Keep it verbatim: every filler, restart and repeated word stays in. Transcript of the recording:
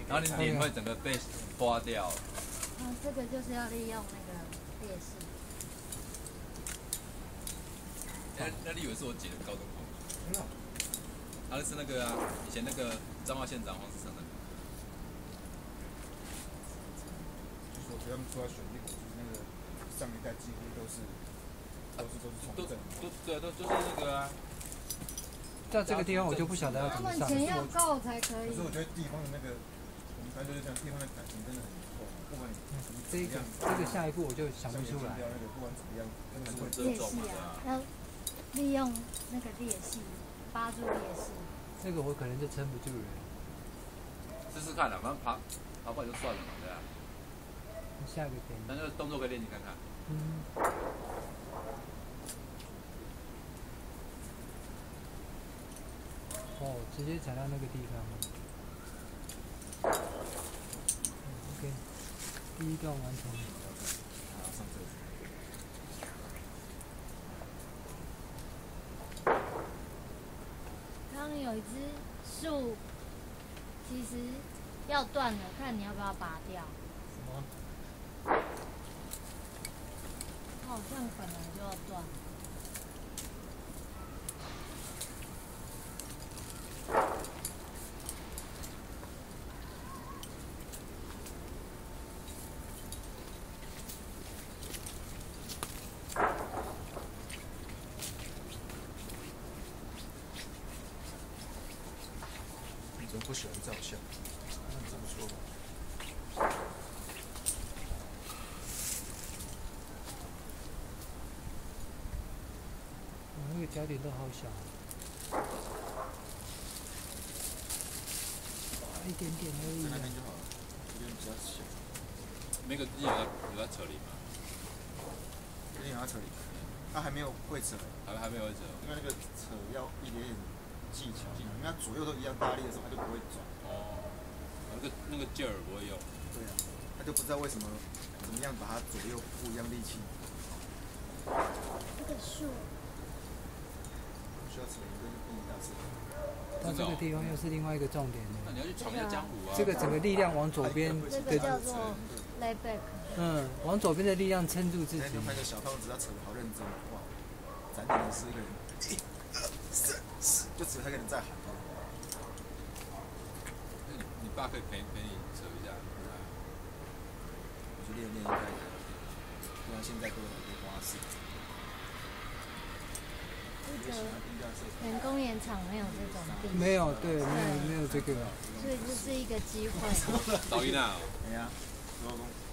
然后你脸会整个被刮掉。 嗯，这个就是要利用那个劣势。 那那你以为是我姐的高中同学？真的？他是那个啊，以前那个彰化县长黄世成的。 就说他们出来选立委，就是那个上一代几乎都是都是都是从政。 都对，都就是那个啊。 在这个地方我就不晓得要怎么上。 他们钱要够才可以。 可是我觉得地方的那个，我们反正就是这样，地方的感情真的很厚。不管你这个这个下一步我就想不出来。 不管怎么样，真的是会裂隙啊，要利用那个裂隙，扒住裂隙。 这个我可能就撑不住了。 试试看啦，反正爬爬不来就算了嘛，对啊。 下一个给你。 那就动作可以练习看看。 嗯。哦，直接踩到那个地方。OK， 第一段完成。 刚刚有一只树，其实要断了，看你要不要拔掉。 什么？ 它好像本来就要断。 你不喜欢照相，那你这么说吧。 我那个焦点都好小，一点点而已。 在那边就好了，这边比较小。 那个有在有在扯铃吗？ 有点要扯铃，它还没有会扯， 还还没有会扯。 因为那个扯要一点点技巧进来，因为它左右都一样大力的时候，它就不会转。 哦，那个那个劲儿不会用。 对啊，他就不知道为什么怎么样把它左右不一样力气。 这个树。 需要扯铃跟一样是。 到这个地方又是另外一个重点了。 那你要去闯一下江湖啊！ 这个整个力量往左边， 这个叫做 lay back。 嗯，往左边的力量撑住自己。 那那个小胖子他扯得好认真，哇！咱可能是一个人，一、二、三、四，就只有他一个人在喊。 你你爸可以陪陪你扯一下。 我去练练应该的，不然现在都有很多花式。 这个员工演场没有这种地， 没有，对，没有没有这个， 所以这是一个机会。 导音啊！ 哎呀，老公。